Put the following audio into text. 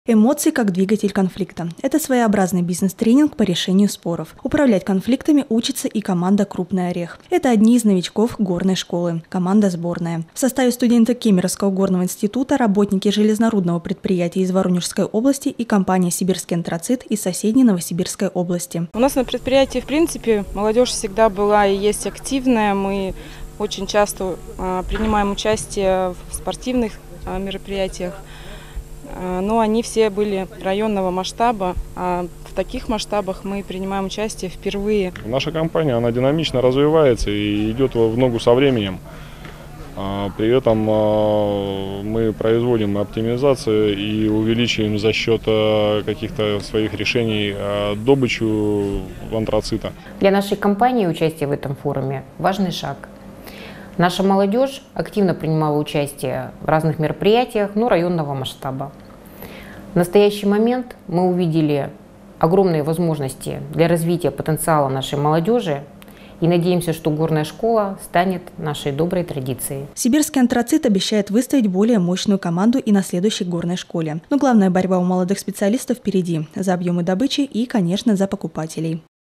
Эмоции как двигатель конфликта. Это своеобразный бизнес-тренинг по решению споров. Управлять конфликтами учится и команда «Крупный орех». Это одни из новичков горной школы. Команда сборная. В составе студентов Кемеровского горного института, работники железнорудного предприятия из Воронежской области и компания «Сибирский антрацит» из соседней Новосибирской области. У нас на предприятии, в принципе, молодежь всегда была и есть активная. Мы очень часто принимаем участие в спортивных мероприятиях. Но они все были районного масштаба, а в таких масштабах мы принимаем участие впервые. Наша компания, она динамично развивается и идет в ногу со временем. При этом мы производим оптимизацию и увеличиваем за счет каких-то своих решений добычу антрацита. Для нашей компании участие в этом форуме – важный шаг. Наша молодежь активно принимала участие в разных мероприятиях, но районного масштаба. В настоящий момент мы увидели огромные возможности для развития потенциала нашей молодежи и надеемся, что горная школа станет нашей доброй традицией. Сибирский антрацит обещает выставить более мощную команду и на следующей горной школе. Но главная борьба у молодых специалистов впереди – за объемы добычи и, конечно, за покупателей.